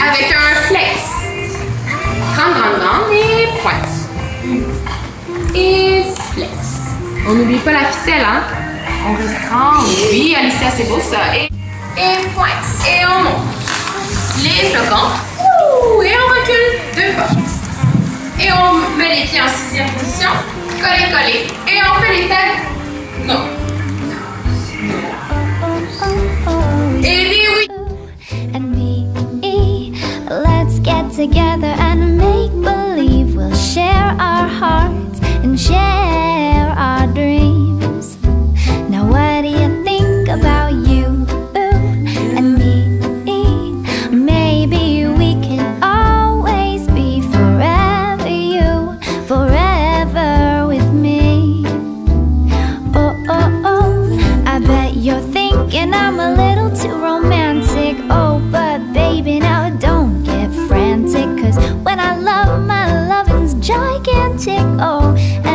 avec un flex. Grande et pointe. Et flex. On n'oublie pas la ficelle, hein? On reste grand. Oui, Alicia, c'est beau ça. Et pointe. Et on monte. Les flocons. Et on recule 2 pas. Et on met les pieds en 6e position. Coller. Et on fait les têtes. Non. Et des oui. And me, let's get together and make believe we'll share our hearts and share our dreams. Now what do you think about you and me? Maybe we can always be forever you, forever with me. Oh, I bet you're thinking I'm a little too romantic. Oh, but baby, now don't get frantic, 'cause when I love, my loving's gigantic. Oh,